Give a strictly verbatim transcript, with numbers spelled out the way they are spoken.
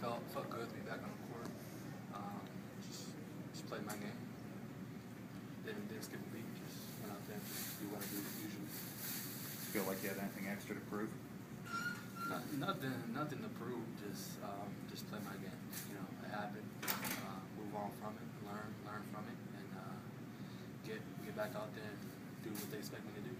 felt felt good to be back on the court. Um, just just played my game. Didn't didn't skip a beat. Just went out there and just do what I do usually. Feel like you had anything extra to prove? Not, nothing nothing to prove. Just um, just play my game. You know, it happened. Uh, move on from it. Learn learn from it, and uh, get get back out there and do what they expect me to do.